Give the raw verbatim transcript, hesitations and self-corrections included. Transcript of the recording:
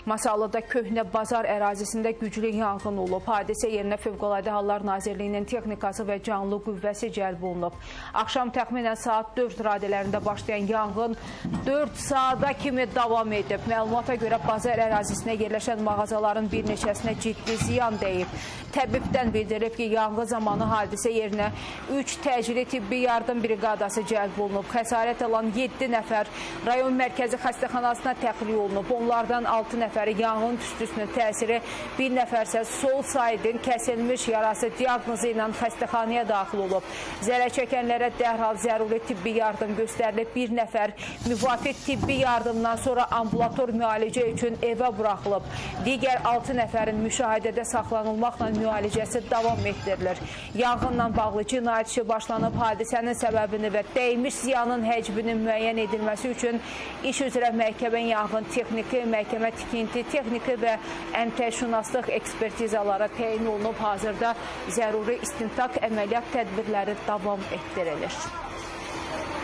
Masallıda köhnə bazar ərazisində güclü yanğın olub. Hadisə yerinə Fövqəladə Hallar Nazirliyinin texnikası və canlı qüvvəsi cəlb olunub. Axşam təxminən saat dörd radələrində başlayan yanğın dörd saata kimi davam edib. Məlumata görə bazar ərazisinə yerləşən mağazaların bir neçəsinə ciddi ziyan dəyib. Təbibdən bildirilib ki, yanğın zamanı hadisə yerinə üç təcili tibbi yardım briqadası cəlb olunub. Xəsarət alan yeddi nəfər rayon mərkəzi xəstəxanasına təxliyə olunub. Onlardan altı nəfər yanğın tüstüsünün təsiri, bir nəfərsə sol saydın kəsilmiş yarası diaqnozu ilə xəstəxanaya daxil olub. Zərər çəkənlərə dərhal zəruri tibbi yardım göstərilib. Bir nəfər müvafiq tibbi yardımdan sonra ambulator müalicə üçün evə buraxılıb. Digər altı nəfərin müşahidədə saxlanılmaqla müalicəsi davam etdirilir. Yanğınla bağlı cinayət işi başlanıb. Hadisənin səbəbini və dəymiş ziyanın həcminin müəyyən edilməsi üçün iş üzrə məhkəmə yanğın texniki, məhkəmə tikinti, texniki və əmtəşünaslıq ekspertizaları təyin olunub. Hazırda zəruri istintaq əməliyyat tədbirləri davam etdirilir.